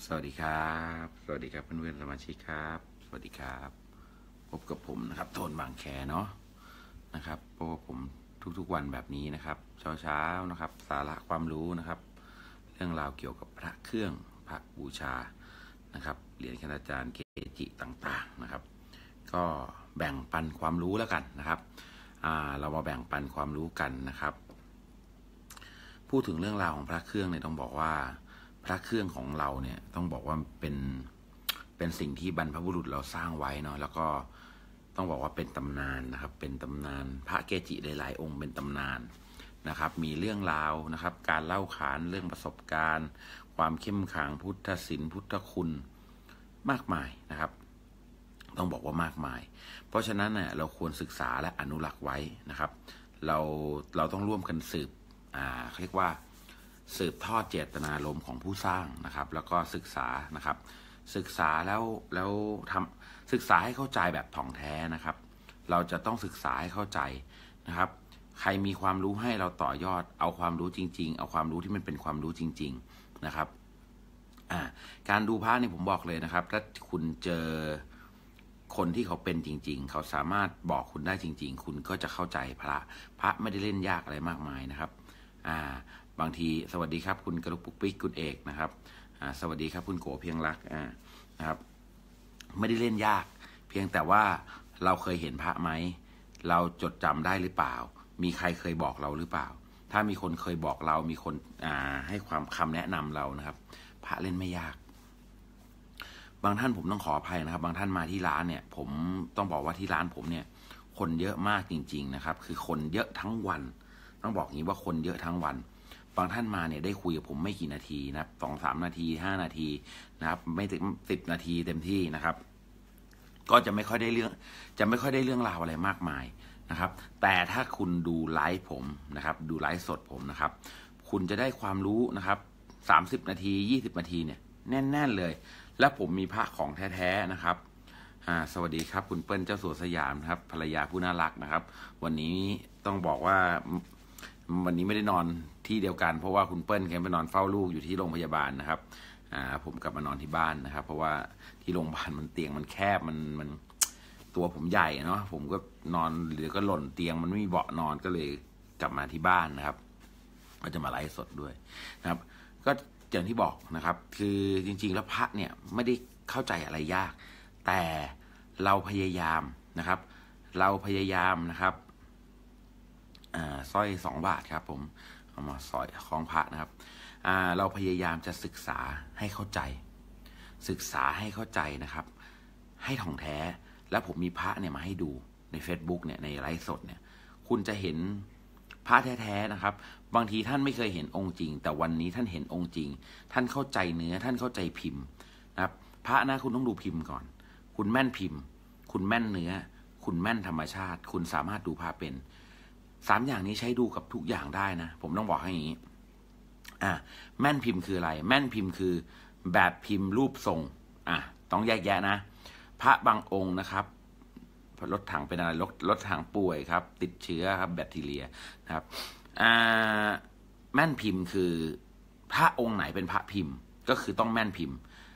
วัสดีครับเพื่อนๆสมาชิกครับสวัสดีครับพบกับผมนะครับโทนบางแคเนาะนะครับเพราะว่าผมทุกๆวันแบบนี้นะครับเช้านะครับสาระความรู้นะครับเรื่องราวเกี่ยวกับพระเครื่องพระบูชานะครับเหรียญคณาจารย์เกจิต่างๆนะครับก็แบ่งปันความรู้แล้วกันนะครับเรามาแบ่งปันความรู้กันนะครับพูดถึงเรื่องราวของพระเครื่องเนี่ยต้องบอกว่าพระเครื่องของเราเนี่ยต้องบอกว่าเป็นสิ่งที่บรรพบุรุษเราสร้างไว้เนาะแล้วก็ต้องบอกว่าเป็นตำนานนะครับเป็นตำนานพระเกจิหลายๆองค์เป็นตำนานนะครับมีเรื่องราวนะครับการเล่าขานเรื่องประสบการณ์ความเข้มขลังพุทธศิลป์พุทธคุณมากมายนะครับต้องบอกว่ามากมายเพราะฉะนั้นเนี่ยเราควรศึกษาและอนุรักษ์ไว้นะครับเราต้องร่วมกันสืบเรียกว่าสืบทอดเจตนารมณ์ของผู้สร้างนะครับแล้วก็ศึกษานะครับศึกษาแล้วศึกษาให้เข้าใจแบบถ่องแท้นะครับเราจะต้องศึกษาให้เข้าใจนะครับใครมีความรู้ให้เราต่อยอดเอาความรู้จริงๆเอาความรู้ที่มันเป็นความรู้จริงๆนะครับการดูพระนี่ผมบอกเลยนะครับถ้าคุณเจอคนที่เขาเป็นจริงๆเขาสามารถบอกคุณได้จริงๆคุณก็จะเข้าใจพระไม่ได้เล่นยากอะไรมากมายนะครับบางทีสวัสดีครับคุณกระลุกปุกปิ๊กคุณเอกนะครับสวัสดีครับคุณโกเพียงรักนะครับไม่ได้เล่นยากเพียงแต่ว่าเราเคยเห็นพระไหมเราจดจำได้หรือเปล่ามีใครเคยบอกเราหรือเปล่าถ้ามีคนเคยบอกเรามีคนให้ความคำแนะนำเรานะครับพระเล่นไม่ยากบางท่านผมต้องขออภัยนะครับบางท่านมาที่ร้านเนี่ยผมต้องบอกว่าที่ร้านผมเนี่ยคนเยอะมากจริงๆนะครับคือคนเยอะทั้งวันต้องบอกอย่างนี้ว่าคนเยอะทั้งวันบางท่านมาเนี่ยได้คุยกับผมไม่กี่นาทีนะครับ2-3 นาที5 นาทีนะครับไม่ถึง10 นาทีเต็มที่นะครับก็จะไม่ค่อยได้เรื่องราวอะไรมากมายนะครับแต่ถ้าคุณดูไลฟ์ผมนะครับดูไลฟ์สดผมนะครับคุณจะได้ความรู้นะครับ30 นาที20 นาทีเนี่ยแน่นๆเลยและผมมีพระของแท้ๆนะครับสวัสดีครับคุณเปิ้ลเจ้าสัวสยามครับภรรยาผู้น่ารักนะครับวันนี้ต้องบอกว่าวันนี้ไม่ได้นอนที่เดียวกันเพราะว่าคุณเปิ้ลแกไปนอนเฝ้าลูกอยู่ที่โรงพยาบาลนะครับผมกลับมานอนที่บ้านนะครับเพราะว่าที่โรงพยาบาลมันเตียงมันแคบมันตัวผมใหญ่เนาะผมก็นอนหรือก็หล่นเตียงมันไม่มีเบาะนอนก็เลยกลับมาที่บ้านนะครับก็จะมาไลฟ์สดด้วยนะครับก็อย่างที่บอกนะครับคือจริงๆแล้วพระเนี่ยไม่ได้เข้าใจอะไรยากแต่เราพยายามนะครับนะครับสร้อย2 บาทครับผมเอามาสร้อยคล้องพระนะครับเราพยายามจะศึกษาให้เข้าใจนะครับให้ถ่องแท้แล้วผมมีพระเนี่ยมาให้ดูใน Facebook เนี่ยในไลฟ์สดเนี่ยคุณจะเห็นพระแท้ๆนะครับบางทีท่านไม่เคยเห็นองค์จริงแต่วันนี้ท่านเห็นองค์จริงท่านเข้าใจเนื้อท่านเข้าใจพิมพ์นะครับพระนะคุณต้องดูพิมพ์ก่อนคุณแม่นพิมพ์คุณแม่นเนื้อคุณแม่นธรรมชาติคุณสามารถดูพระเป็น3 อย่างนี้ใช้ดูกับทุกอย่างได้นะผมต้องบอกให้อย่างนี้แม่นพิมพ์คืออะไรแม่นพิมพ์คือแบบพิมพ์รูปทรงต้องแยกแยะนะพระบางองค์นะครับรถถังเป็นอะไรรถถังป่วยครับติดเชื้อครับแบคทีเรียนะครับแม่นพิมพ์คือพระองค์ไหนเป็นพระพิมพ์ก็คือต้องแม่นพิมพ์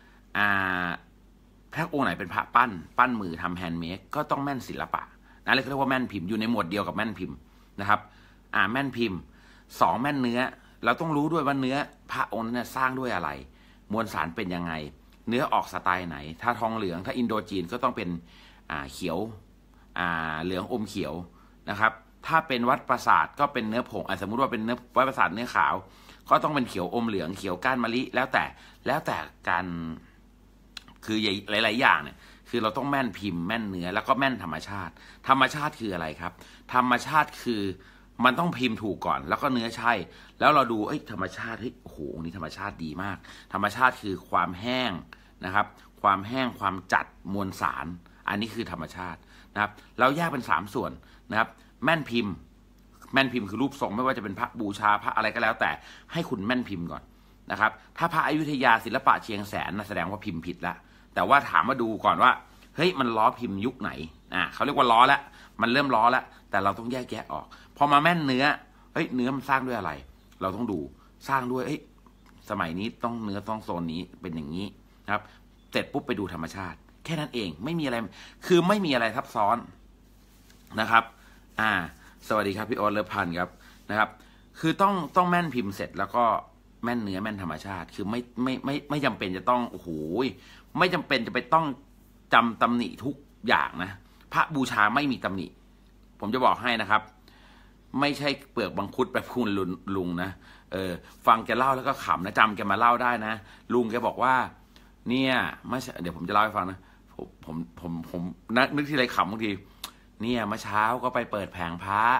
พระองค์ไหนเป็นพระปั้นมือทำแฮนด์เมดก็ต้องแม่นศิลปะนั่นเรียกว่าแม่นพิมพ์อยู่ในหมวดเดียวกับแม่นพิมพ์นะครับแม่นพิมพ์2แม่นเนื้อเราต้องรู้ด้วยว่าเนื้อพระองค์นั้นสร้างด้วยอะไรมวลสารเป็นยังไงเนื้อออกสไตล์ไหนถ้าทองเหลืองถ้าอินโดจีนก็ต้องเป็นเขียวเหลืองอมเขียวนะครับถ้าเป็นวัดประสาทก็เป็นเนื้อผงสมมุติว่าเป็นเนื้อวัดประสาทเนื้อขาวก็ต้องเป็นเขียวอมเหลืองเขียวก้านมะลิแล้วแต่การคือหลายๆอย่างเนี่ยคือเราต้องแม่นพิมพ์แม่นเนื้อแล้วก็แม่นธรรมชาติคืออะไรครับธรรมชาติคือมันต้องพิมพ์ถูกก่อนแล้วก็เนื้อใช่แล้วเราดูธรรมชาติโอ้โหนี่ธรรมชาติดีมากธรรมชาติคือความแห้งนะครับความแห้งความจัดมวลสารอันนี้คือธรรมชาตินะครับเราแยกเป็น3 ส่วนนะครับแม่นพิมพ์คือรูปทรงไม่ว่าจะเป็นพระบูชาพระอะไรก็แล้วแต่ให้คุณแม่นพิมพ์ก่อนนะครับถ้าพระอยุธยาศิลปะเชียงแสนแสดงว่าพิมพ์ผิดแล้วแต่ว่าถามมาดูก่อนว่าเฮ้ยมันล้อพิมพ์ยุคไหนเขาเรียกว่าล้อแล้วมันเริ่มล้อแล้วแต่เราต้องแยกแยะออกพอมาแม่นเนื้อเนื้อมันสร้างด้วยอะไรเราต้องดูสร้างด้วยสมัยนี้ต้องเนื้อต้องโซนนี้เป็นอย่างนี้นะครับเสร็จปุ๊บไปดูธรรมชาติแค่นั้นเองไม่มีอะไรคือไม่มีอะไรซับซ้อนนะครับสวัสดีครับพี่ออสเลิฟพันธ์ครับนะครับคือต้องแม่นพิมพ์เสร็จแล้วก็แม่นเนื้อแม่นธรรมชาติคือไม่จำเป็นจะต้องโอ้โหไม่จำเป็นจะไปต้องจำตำหนิทุกอย่างนะพระบูชาไม่มีตำหนิผมจะบอกให้นะครับไม่ใช่เปลือกบังคุดแบบคุณลุงนะฟังแกเล่าแล้วก็ขำนะจำแกมาเล่าได้นะลุงแกบอกว่าเนี่ยไม่เดี๋ยวผมจะเล่าให้ฟังนะผมนึกทีไรขำบางทีเนี่ยเมื่อเช้าก็ไปเปิดแผงพระ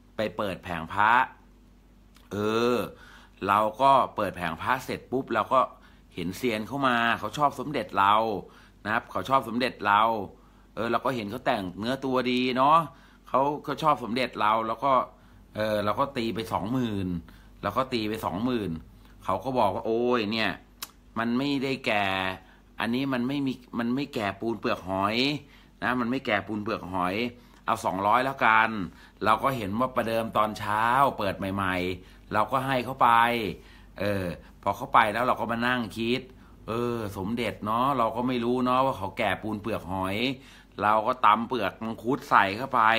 เราก็เปิดแผงพระเสร็จปุ๊บเราก็เห็นเซียนเข้ามาเขาชอบสมเด็จเรานะครับเขาชอบสมเด็จเราเราก็เห็นเขาแต่งเนื้อตัวดีเนาะเขาชอบสมเด็จเราแล้วก็เราก็ตีไป20,000เราก็ตีไป20,000เขาก็บอกว่าโอ้ยเนี่ยมันไม่ได้แก่อันนี้มันไม่แก่ปูนเปลือกหอยนะมันไม่แก่ปูนเปลือกหอยเอา200แล้วกันเราก็เห็นว่าประเดิมตอนเช้าเปิดใหม่ๆเราก็ให้เขาไปพอเขาไปแล้วเราก็มานั่งคิดสมเด็จเนาะเราก็ไม่รู้เนาะว่าเขาแก่ปูนเปลือกหอยเราก็ตำเปลือกมังคุดใส่เข้าไป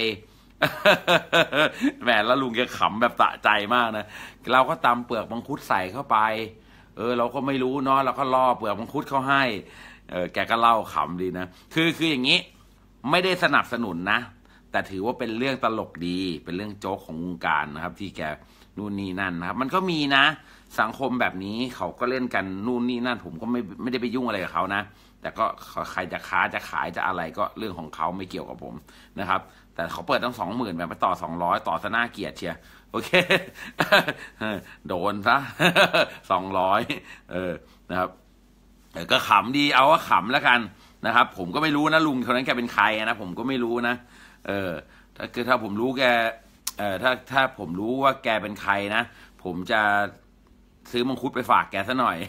แหมแล้วลุงแกขำแบบสะใจมากนะเราก็ตำเปลือกมังคุดใส่เข้าไปเราก็ไม่รู้เนาะเราก็ล่อเปลือกมังคุดเขาให้แกก็เล่าขำดีนะคืออย่างนี้ไม่ได้สนับสนุนนะแต่ถือว่าเป็นเรื่องตลกดีเป็นเรื่องโจ๊กของวงการนะครับที่แกนู่นนี่นั่นนะครับมันก็มีนะสังคมแบบนี้เขาก็เล่นกันนู่นนี่นั่นผมก็ไม่ได้ไปยุ่งอะไรกับเขานะแต่ก็ใครจะค้าจะขายจะอะไรก็เรื่องของเขาไม่เกี่ยวกับผมนะครับแต่เขาเปิดตั้ง20,000แบบไปต่อ200ต่อซะน่าเกลียดเชียโอเค โดนซะ 200นะครับก็ขำดีเอาว่าขำแล้วกันนะครับผมก็ไม่รู้นะลุงคนนั้นแกเป็นใครนะผมก็ไม่รู้นะถ้าผมรู้แกถ้าผมรู้ว่าแกเป็นใครนะผมจะซื้อมังคุดไปฝากแกซะหน่อย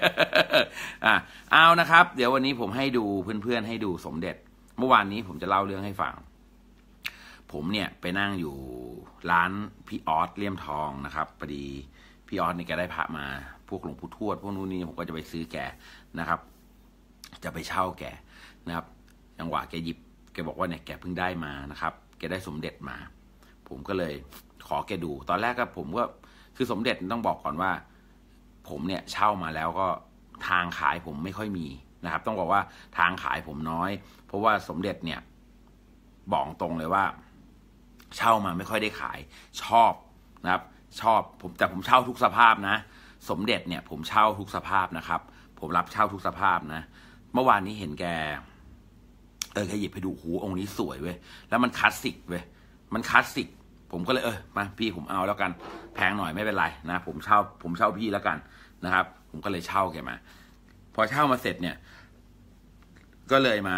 เอานะครับเดี๋ยววันนี้ผมให้ดูเพื่อนๆให้ดูสมเด็จเมื่อวานนี้ผมจะเล่าเรื่องให้ฟังผมเนี่ยไปนั่งอยู่ร้านพี่ออสเลี่ยมทองนะครับพอดีพี่ออสเนี่ยแกได้พระมาพวกหลวงปู่ทวดพวกนู้นนี่ผมก็จะไปซื้อแกนะครับจะไปเช่าแกนะครับจังหวะแกหยิบแกบอกว่าเนี่ยแกเพิ่งได้มานะครับแกได้สมเด็จมาผมก็เลยขอแกดูตอนแรกก็ผมก็คือสมเด็จต้องบอกก่อนว่าผมเนี่ยเช่ามาแล้วก็ทางขายผมไม่ค่อยมีนะครับต้องบอกว่าทางขายผมน้อยเพราะว่าสมเด็จเนี่ยบอกตรงเลยว่าเช่ามาไม่ค่อยได้ขายชอบนะครับชอบแต่ผมเช่าทุกสภาพนะสมเด็จเนี่ยผมเช่าทุกสภาพนะครับผมรับเช่าทุกสภาพนะเมื่อวานนี้เห็นแกหยิบไปดูหูองค์นี้สวยเว้ยแล้วมันคลาสสิกเว้ยมันคลาสสิกผมก็เลยมาพี่ผมเอาแล้วกันแพงหน่อยไม่เป็นไรนะผมเช่าพี่แล้วกันนะครับผมก็เลยเช่าแกมาพอเช่ามาเสร็จเนี่ยก็เลยมา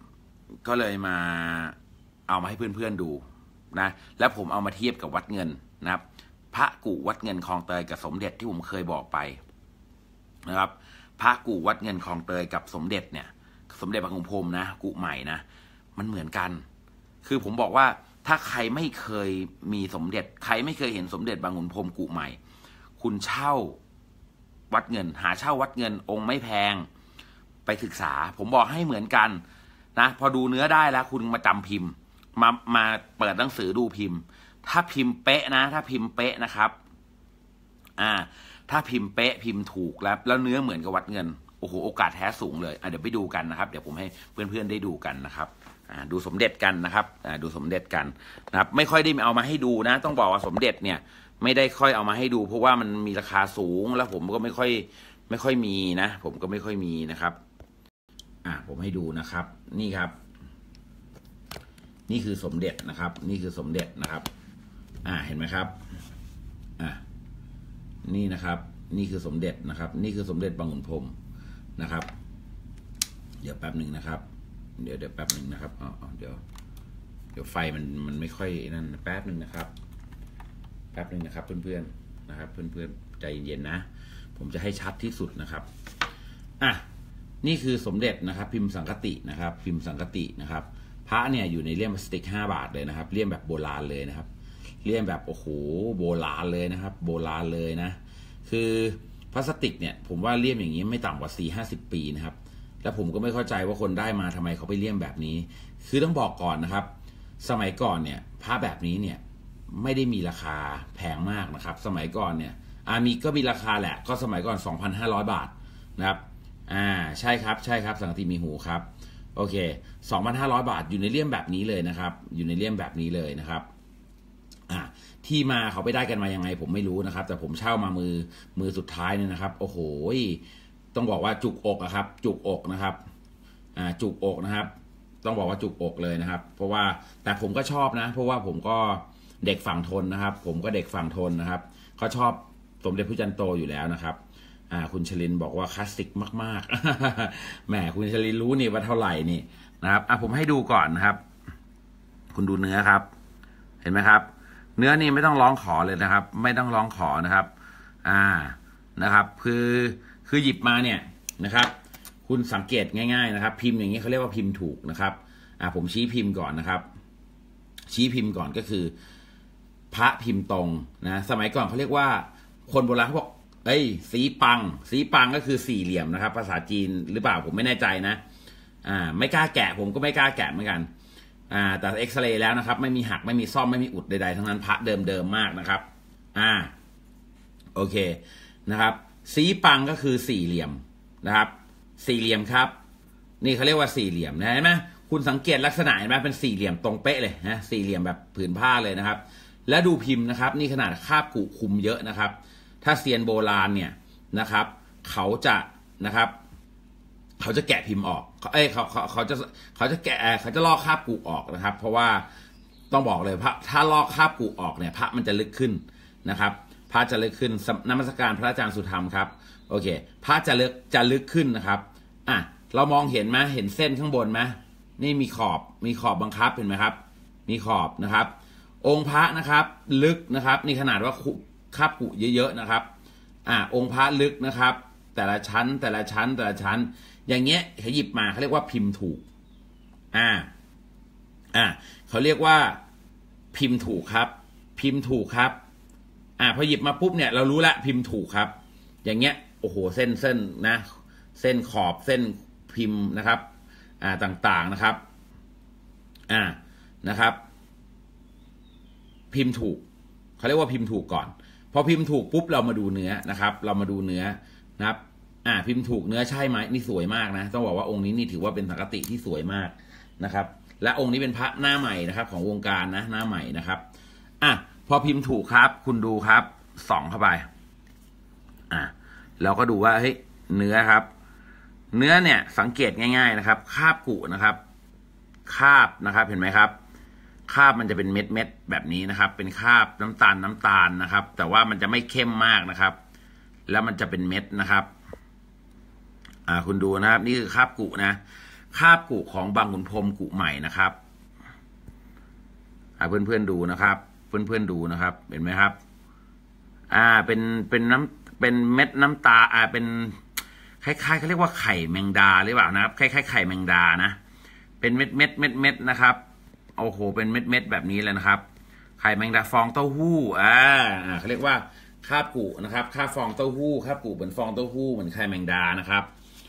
เอามาให้เพื่อนๆดูนะแล้วผมเอามาเทียบกับวัดเงินนะครับพระกู่วัดเงินคลองเตยกับสมเด็จที่ผมเคยบอกไปนะครับพระกู่วัดเงินคลองเตยกับสมเด็จเนี่ยสมเด็จพระองค์พรมนะกุใหม่นะมันเหมือนกันคือผมบอกว่าถ้าใครไม่เคยมีสมเด็จใครไม่เคยเห็นสมเด็จบางขุนพรหมกุใหม่คุณเช่าวัดเงินหาเช่าวัดเงินองค์ไม่แพงไปศึกษาผมบอกให้เหมือนกันนะพอดูเนื้อได้แล้วคุณมาจำพิมพ์มาเปิดหนังสือดูพิมพ์ถ้าพิมพ์เป๊ะนะถ้าพิมพ์เป๊ะนะครับถ้าพิมพ์เป๊ะพิมพ์ถูกแล้วเนื้อเหมือนกับวัดเงินโอ้โหโอกาสแท้สูงเลยเดี๋ยวไปดูกันนะครับเดี๋ยวผมให้เพื่อนๆได้ดูกันนะครับดูสมเด็จกันนะครับดูสมเด็จกันนะครับไม่ค่อยได้เอามาให้ดูนะต้องบอกว่าสมเด็จเนี่ยไม่ได้ค่อยเอามาให้ดูเพราะว่ามันมีราคาสูงแล้วผมก็ไม่ค่อยมีนะผมก็ไม่ค่อยมีนะครับผมให้ดูนะครับนี่ครับนี่คือสมเด็จนะครับนี่คือสมเด็จนะครับเห็นไหมครับนี่นะครับนี่คือสมเด็จนะครับนี่คือสมเด็จบางขุนพรหมนะครับเดี๋ยวแป๊บหนึ่งนะครับเดี๋ยวแป๊บหนึ่งนะครับเดี๋ยวไฟมันไม่ค่อยนั่นแป๊บหนึ่งนะครับเพื่อนๆนะครับเพื่อนๆใจเย็นๆนะผมจะให้ชัดที่สุดนะครับนี่คือสมเด็จนะครับพิมพ์สังคตินะครับพิมพ์สังคตินะครับพระเนี่ยอยู่ในเลี่ยมพลาสติก5 บาทเลยนะครับเลี่ยมแบบโบราณเลยนะครับเลี่ยมแบบโอ้โหโบราณเลยนะครับโบราณเลยนะคือพลาสติกเนี่ยผมว่าเลี่ยมอย่างนี้ไม่ต่ำกว่า40-50 ปีนะครับแล้วผมก็ไม่เข้าใจว่าคนได้มาทำไมเขาไปเลี่ยมแบบนี้คือต้องบอกก่อนนะครับสมัยก่อนเนี่ยผ้าแบบนี้เนี่ยไม่ได้มีราคาแพงมากนะครับสมัยก่อนเนี่ยก็มีราคาแหละก็สมัยก่อน 2,500 บาทนะครับใช่ครับสังกะสีมีหูครับโอเค 2,500 บาทอยู่ในเลี่ยมแบบนี้เลยนะครับอยู่ในเลี่ยมแบบนี้เลยนะครับที่มาเขาไปได้กันมายังไงผมไม่รู้นะครับแต่ผมเช่ามามือสุดท้ายเนี่ยนะครับโอ้โหต้องบอกว่าจุกอกครับจุกอกนะครับจุกอกนะครับต้องบอกว่าจุกอกเลยนะครับเพราะว่าแต่ผมก็ชอบนะเพราะว่าผมก็เด็กฝั่งทนนะครับผมก็เด็กฝั่งทนนะครับเขาชอบสมเด็จพระจันทร์โตอยู่แล้วนะครับคุณชลินบอกว่าคลาสสิกมากๆแหมคุณชลินรู้นี่ว่าเท่าไหร่นี่นะครับผมให้ดูก่อนนะครับคุณดูเนื้อครับเห็นไหมครับเนื้อนี่ไม่ต้องร้องขอเลยนะครับไม่ต้องร้องขอนะครับนะครับคือหยิบมาเนี่ยนะครับคุณสังเกตง่ายๆนะครับพิมพ์อย่างนี้เขาเรียกว่าพิมพ์ถูกนะครับผมชี้พิมพ์ก่อนนะครับชี้พิมพ์ก่อนก็คือพระพิมพ์ตรงนะสมัยก่อนเขาเรียกว่าคนโบราณเขาบอกสีปังก็คือสี่เหลี่ยมนะครับภาษาจีนหรือเปล่าผมไม่แน่ใจนะไม่กล้าแกะผมก็ไม่กล้าแกะเหมือนกันแต่เอ็กซเรย์แล้วนะครับไม่มีหักไม่มีซ่อมไม่มีอุดใดๆทั้งนั้นพระเดิมมากนะครับโอเคนะครับสีปังก็คือสี่เหลี่ยมนะครับสี่เหลี่ยมครับนี่เขาเรียกว่าสี่เหลี่ยมนะเห็นไหมคุณสังเกตลักษณะเห็นไหมเป็นสี่เหลี่ยมตรงเป๊ะเลยนะสี่เหลี่ยมแบบผืนผ้าเลยนะครับและดูพิมพ์นะครับนี่ขนาดคาบกุคุมเยอะนะครับถ้าเซียนโบราณเนี่ยนะครับเขาจะแกะพิมพ์ออกเขาจะแกะเขาจะลอกคาบกุออกนะครับเพราะว่าต้องบอกเลยพระถ้าลอกคาบกุออกเนี่ยพระมันจะลึกขึ้นนะครับพระจะลึกขึ้นนมัสการพระอาจารย์สุธรรมครับโอเคพระจะลึกขึ้นนะครับเรามองเห็นไหมเห็นเส้นข้างบนไหมนี่มีขอบบังคับเห็นไหมครับมีขอบนะครับองค์พระนะครับลึกนะครับนี่ขนาดว่าคาบกุเยอะๆนะครับองค์พระลึกนะครับแต่ละชั้นอย่างเงี้ยเขาหยิบมาเขาเรียกว่าพิมพ์ถูกเขาเรียกว่าพิมพ์ถูกครับพิมพ์ถูกครับพอหยิบมาปุ๊บเนี่ยเรารู้ละพิมพ์ถูกครับอย่างเงี้ยโอ้โหเส้นนะเส้นขอบเส้นพิมพ์นะครับต่างๆนะครับนะครับพิมพ์ถูกเขาเรียกว่าพิมพ์ถูกก่อนพอพิมพ์ถูกปุ๊บเรามาดูเนื้อนะครับเรามาดูเนื้อนะครับพิมพ์ถูกเนื้อใช่ไหมนี่สวยมากนะต้องบอกว่าองค์นี้นี่ถือว่าเป็นสังกติที่สวยมากนะครับและองค์นี้เป็นพระหน้าใหม่นะครับของวงการนะหน้าใหม่นะครับพอพิมพ์ถูกครับคุณดูครับส่องเข้าไปเราก็ดูว่าเฮ้ยเนื้อครับเนื้อเนี่ยสังเกตง่ายๆนะครับคาบกุนะครับคาบนะครับเห็นไหมครับคาบมันจะเป็นเม็ดแบบนี้นะครับเป็นคาบน้ำตาลนะครับแต่ว่ามันจะไม่เข้มมากนะครับแล้วมันจะเป็นเม็ดนะครับคุณดูนะครับนี่คือคาบกุนะคาบกุของบางขุนพรหมกุใหม่นะครับเพื่อนๆดูนะครับเพื่อนๆดูนะครับเห็นไหมครับเป็นเม็ดน้ำตาเป็นคล้ายๆเขาเรียกว่าไข่แมงดาหรือเปล่านะครับคล้ายๆไข่แมงดานะเป็นเม็ดนะครับโอ้โหเป็นเม็ดแบบนี้เลยนะครับไข่แมงดาฟองเต้าหู้เขาเรียกว่าคาบกุนะครับคาบฟองเต้าหู้คาบกุเหมือนฟองเต้าหู้เหมือนไข่แมงดานะครับ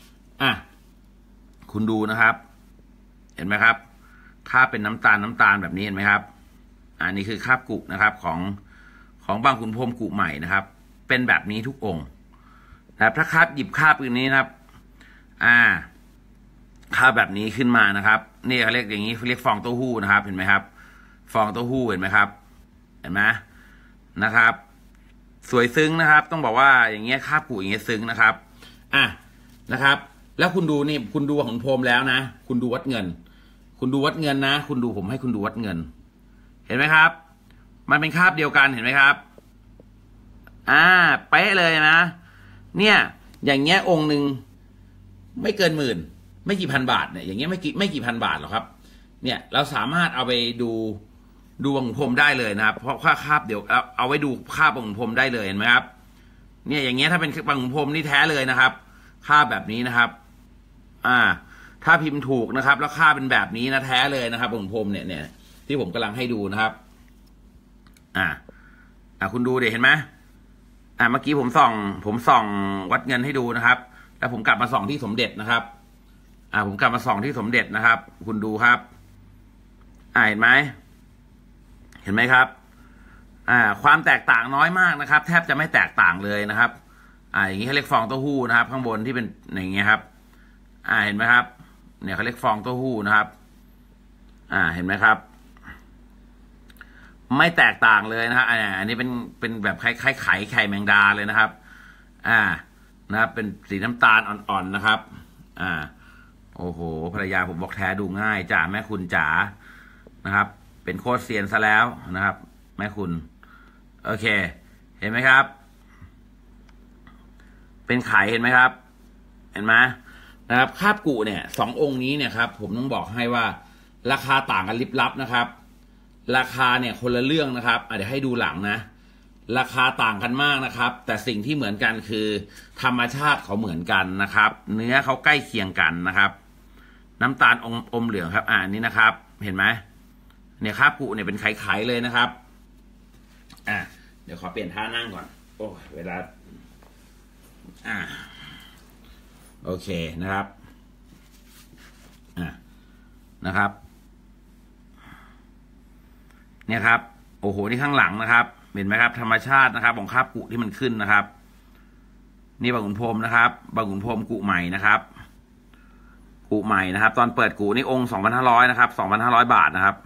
คุณดูนะครับเห็นไหมครับคาบเป็นน้ำตาลแบบนี้เห็นไหมครับนี่คือคาบกุนะครับของบางขุนพรหมกุใหม่นะครับเป็นแบบนี้ทุกองค์นะครับถ้าหยิบคาบอื่นนี้นะครับคาบแบบนี้ขึ้นมานะครับนี่เขาเรียกอย่างนี้เขาเรียกฟองเต้าหู้นะครับเห็นไหมครับฟองเต้าหู้เห็นไหมครับเห็นไหมนะครับสวยซึ้งนะครับต้องบอกว่าอย่างเงี้ยคาบกุอย่างเงี้ยซึ้งนะครับนะครับแล้วคุณดูนี่คุณดูของพรหมแล้วนะคุณดูวัดเงินนะคุณดูผมให้คุณดูวัดเงินเห็นไหมครับมันเป็นคาบเดียวกันเห็นไหมครับเป๊ะเลยนะเนี่ยอย่างเงี้ยองค์หนึ่งไม่เกินหมื่นไม่กี่พันบาทเนี่ยอย่างเงี้ยไม่กี่พันบาทหรอกครับเนี่ยเราสามารถเอาไปดูบางขุนพรหมได้เลยนะครับเพราะคาบเดี๋ยวเอาไว้ดูคาบบางขุนพรหมได้เลยเห็นไหมครับเนี่ยอย่างเงี้ยถ้าเป็นบางขุนพรหมนี่แท้เลยนะครับคาบแบบนี้นะครับถ้าพิมพ์ถูกนะครับแล้วคาบเป็นแบบนี้นะแท้เลยนะครับบางขุนพรหมเนี่ยที่ผมกำลังให้ดูนะครับคุณดูเดี๋ยวเห็นไหมเมื่อกี้ผมส่องวัดเงินให้ดูนะครับแล้วผมกลับมาส่องที่สมเด็จนะครับผมกลับมาส่องที่สมเด็จนะครับ คุณดูครับเห็นไหมครับความแตกต่างน้อยมากนะครับแทบจะไม่แตกต่างเลยนะครับอย่างนี้เขาเรียกฟองเต้าหู้นะครับ ข้างบนที่เป็นอย่างเงี้ยครับเห็นไหมครับเนี่ยเขาเรียกฟองเต้าหู้นะครับเห็นไหมครับไม่แตกต่างเลยนะครับอันนี้เป็นแบบคล้ายไข่แมงดาเลยนะครับนะครับเป็นสีน้ำตาลอ่อนๆนะครับโอ้โหภรรยาผมบอกแท้ดูง่ายจ้าแม่คุณจ๋านะครับเป็นโคตรเซียนซะแล้วนะครับแม่คุณโอเคเห็นไหมครับเป็นไข่เห็นไหมครับเห็นไหมนะครับคาบกุเนี่ย2 องค์นี้เนี่ยครับผมต้องบอกให้ว่าราคาต่างกันลิบลับนะครับราคาเนี่ยคนละเรื่องนะครับเดี๋ยวให้ดูหลังนะราคาต่างกันมากนะครับแต่สิ่งที่เหมือนกันคือธรรมชาติเขาเหมือนกันนะครับเนื้อเขาใกล้เคียงกันนะครับน้ำตาลอมเหลืองครับอันนี้นะครับเห็นไหมเนี่ยคาบกุเนี่ยเป็นไข่ๆเลยนะครับเดี๋ยวขอเปลี่ยนท่านั่งก่อนโอ้เวลาโอเคนะครับนะครับเนี่ยครับโอ้โหนี่ข้างหลังนะครับเห็นไหมครับธรรมชาตินะครับของคาบกุที่มันขึ้นนะครับนี่บางขุนพรหมนะครับบางขุนพรหมกุใหม่นะครับกุใหม่นะครับตอนเปิดกุนี่องค์2,500นะครับ2,500 บาทนะครับ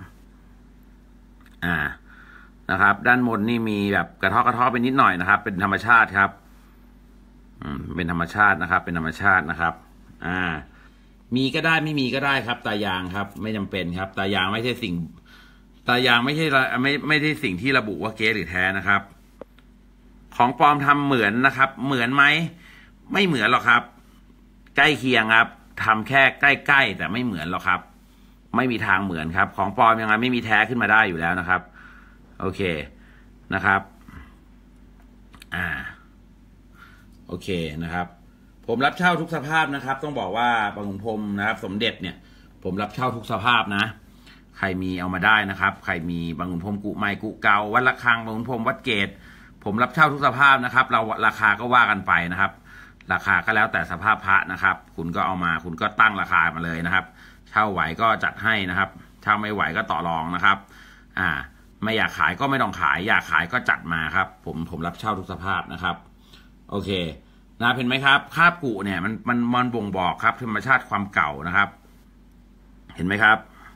นะครับด้านบนนี่มีแบบกระเทาะไปนิดหน่อยนะครับเป็นธรรมชาติครับเป็นธรรมชาตินะครับเป็นธรรมชาตินะครับมีก็ได้ไม่มีก็ได้ครับตายางครับไม่จำเป็นครับตายางไม่ใช่สิ่งไม่ใช่สิ่งที่ระบุว่าเก๊หรือแท้นะครับของปลอมทำเหมือนนะครับเหมือนไหมไม่เหมือนหรอกครับใกล้เคียงครับทำแค่ใกล้ๆแต่ไม่เหมือนหรอกครับไม่มีทางเหมือนครับของปลอมยังไงไม่มีแท้ขึ้นมาได้อยู่แล้วนะครับโอเคนะครับโอเคนะครับผมรับเช่าทุกสภาพนะครับต้องบอกว่าบางขุนพรหมนะครับสมเด็จเนี่ยผมรับเช่าทุกสภาพนะใครมีเอามาได้นะครับใครมีบางขุนพรหมกุใหม่กุเก่าวัดระฆังบางขุนพรหมวัดเกตผมรับเช่าทุกสภาพนะครับเราราคาก็ว่ากันไปนะครับราคาก็แล้วแต่สภาพพระนะครับคุณก็เอามาคุณก็ตั้งราคามาเลยนะครับเช่าไหวก็จัดให้นะครับเช่าไม่ไหวก็ต่อรองนะครับไม่อยากขายก็ไม่ต้องขายอยากขายก็จัดมาครับผมรับเช่าทุกสภาพนะครับโอเคนะเห็นไหมครับคาบกุเนี่ยมันบ่งบอกครับธรรมชาติความเก่านะครับเห็นไหมครับ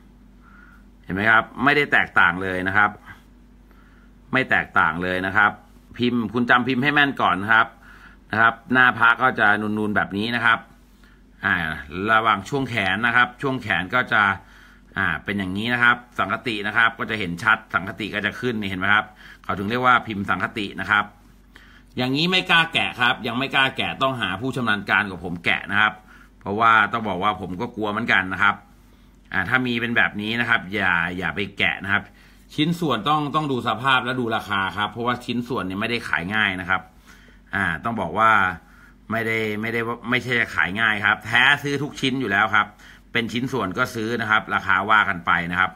ไม่ได้แตกต่างเลยนะครับไม่แตกต่างเลยนะครับพิมพ์คุณจำพิมพ์ให้แม่นก่อนนะครับหน้าพระก็จะนูนๆแบบนี้นะครับระหว่างช่วงแขนนะครับช่วงแขนก็จะเป็นอย่างนี้นะครับสังคตินะครับก็จะเห็นชัดสังคติก็จะขึ้นนี่เห็นไหมครับเขาถึงเรียกว่าพิมพ์สังคตินะครับอย่างนี้ไม่กล้าแกะครับยังไม่กล้าแกะต้องหาผู้ชำนาญการกว่าผมแกะนะครับเพราะว่าต้องบอกว่าผมก็กลัวเหมือนกันนะครับถ้ามีเป็นแบบนี้นะครับอย่าไปแกะนะครับชิ้นส่วนต้องดูสภาพและดูราคาครับเพราะว่าชิ้นส่วนเนี่ยไม่ได้ขายง่ายนะครับต้องบอกว่าไม่ใช่ขายง่ายครับแท้ซื้อทุกชิ้นอยู่แล้วครับเป็นชิ้นส่วนก็ซื้อนะครับราคาว่ากันไปนะครับ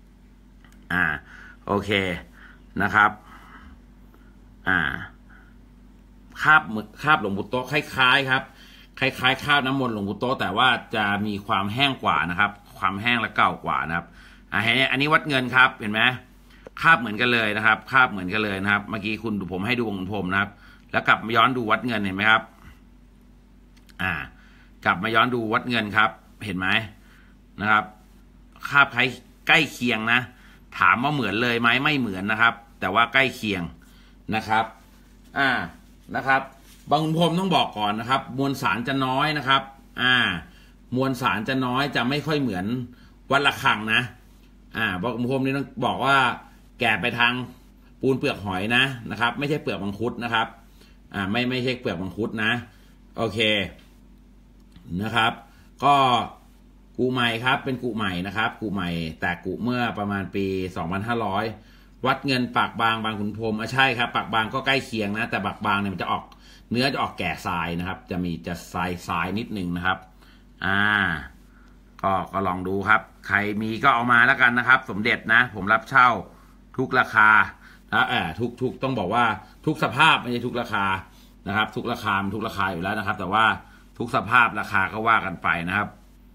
โอเคนะครับคาบหลวงปู่โตคล้ายๆครับคล้ายๆคาบน้ำมนต์หลวงปู่โตแต่ว่าจะมีความแห้งกว่านะครับความแห้งและเก่ากว่านะครับอันนี้วัดเงินครับเห็นไหมคาบเหมือนกันเลยนะครับคาบเหมือนกันเลยนะครับเมื่อกี้คุณผมให้ดูของผมนะครับแล้วกลับมาย้อนดูวัดเงินเห็นไหมครับกลับมาย้อนดูวัดเงินครับเห็นไหมนะครับคาบใกล้เคียงนะถามว่าเหมือนเลยไหมไม่เหมือนนะครับแต่ว่าใกล้เคียงนะครับนะครับบางขุนพรหมต้องบอกก่อนนะครับมวลสารจะน้อยนะครับมวลสารจะน้อยจะไม่ค่อยเหมือนวัดระฆังนะบางขุนพรหมนี่ต้องบอกว่าแก่ไปทางปูนเปลือกหอยนะครับไม่ใช่เปลือกมังคุดนะครับไม่ใช่เปลือกมังคุดนะโอเคนะครับก็กุใหม่ครับเป็นกุใหม่นะครับกุใหม่แต่กุเมื่อประมาณปี2500วัดเงินปากบางบางขุนพรหมใช่ครับปากบางก็ใกล้เคียงนะแต่ปากบางเนี่ยมันจะออกเนื้อจะออกแก่ทรายนะครับจะทรายนิดนึงนะครับก็ลองดูครับใครมีก็เอามาแล้วกันนะครับสมเด็จนะผมรับเช่าทุกราคานะทุกต้องบอกว่าทุกสภาพไม่ใช่ทุกราคานะครับทุกราคามันทุกราคาอยู่แล้วนะครับแต่ว่าทุกสภาพราคาก็ว่ากันไปนะครับ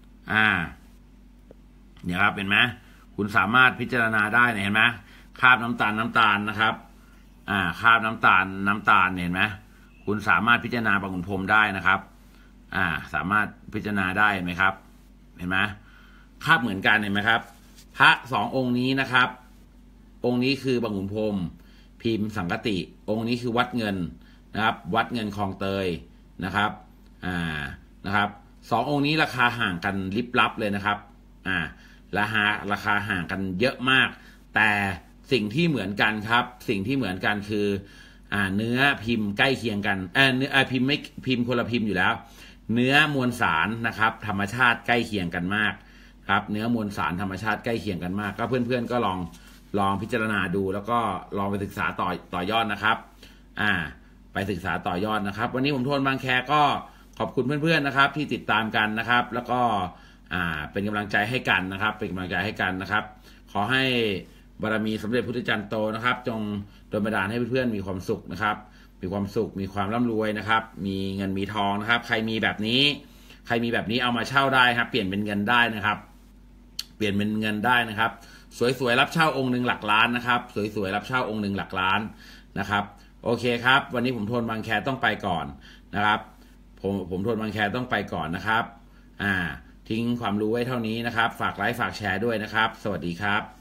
เนี่ยครับเห็นไหมคุณสามารถพิจารณาได้เห็นไหมคราบน้ำตาลนะครับคราบน้ำตาลเห็นไหมคุณสามารถพิจารณาบางขุนพรหมได้นะครับสามารถพิจารณาได้ไหมครับเห็นไหมคราบเหมือนกันเห็นไหมครับพระสององค์นี้นะครับองค์นี้คือบางขุนพรหมพิมพ์สังกติองค์นี้คือวัดเงินนะครับวัดเงินคลองเตยนะครับนะครับสององค์นี้ราคาห่างกันลิบลับเลยนะครับราคาห่างกันเยอะมากแต่สิ่งที่เหมือนกันครับสิ่งที่เหมือนกันคือเนื้อพิมพ์ใกล้เคียงกันเนื้อพิมพ์ไม่พิมพ์คนละพิมพ์อยู่แล้วเนื้อมวลสารนะครับธรรมชาติใกล้เคียงกันมากครับเนื้อมวลสารธรรมชาติใกล้เคียงกันมากก็เพื่อนๆก็ลองพิจารณาดูแล้วก็ลองไปศึกษาต่อยอดนะครับไปศึกษาต่อยอดนะครับวันนี้ผมโทนบางแคก็ขอบคุณเพื่อนๆนะครับที่ติดตามกันนะครับแล้วก็เป็นกำลังใจให้กันนะครับเป็นกำลังใจให้กันนะครับขอให้บารมีสมเด็จพุทธจารย์โตนะครับจงโดนบันดาลให้เพื่อนๆมีความสุขนะครับมีความสุขมีความร่ำรวยนะครับมีเงินมีทองนะครับใครมีแบบนี้เอามาเช่าได้ครับเปลี่ยนเป็นเงินได้นะครับเปลี่ยนเป็นเงินได้นะครับสวยๆรับเช่าองค์หนึ่งหลักล้านนะครับสวยๆรับเช่าองค์หนึ่งหลักล้านนะครับโอเคครับวันนี้ผมโทนบางแคต้องไปก่อนนะครับผมโทนบางแคต้องไปก่อนนะครับทิ้งความรู้ไว้เท่านี้นะครับฝากไลค์ฝากแชร์ด้วยนะครับสวัสดีครับ